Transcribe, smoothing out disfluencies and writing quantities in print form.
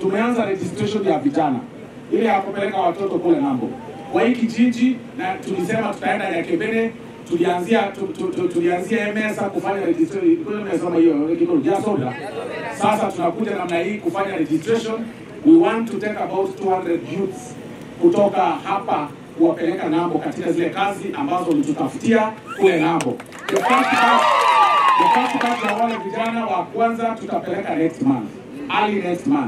tumeanza registration ya vijana ile ya kupeleka watoto kule ng'ambo. Kwa hii kijiji na tulisema tutaenda ya Kebene, tulianzia MSA kufanya registration. Kwa hiyo nimesema hiyo kitu ya soda. Sasa tunakuja namna hii kufanya registration. We want to take about 200 youths kutoka hapa kuwapeleka ng'ambo katika zile kazi ambazo ulitutafutia kule ng'ambo. The first batch ya wale vijana wa kwanza tutapeleka next month, early next month.